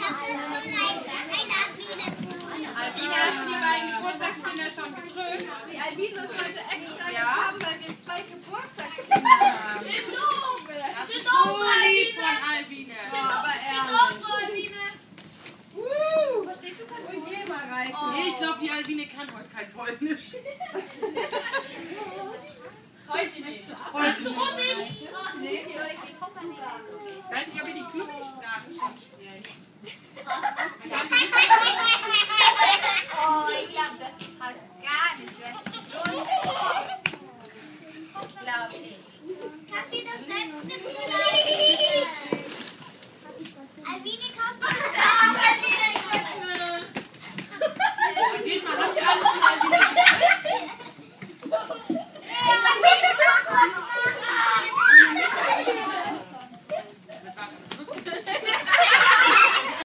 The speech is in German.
Albina, hast du die beiden Geburtstagskinder schon gedrückt? Die Albina ist heute extra Ja? gekommen, weil wir 2 Geburtstagskinder haben. Das ist so lieb von Albina. Aber ehrlich. Verstehst du kein Nee, ich glaube, die Albine kann heute kein Polnisch.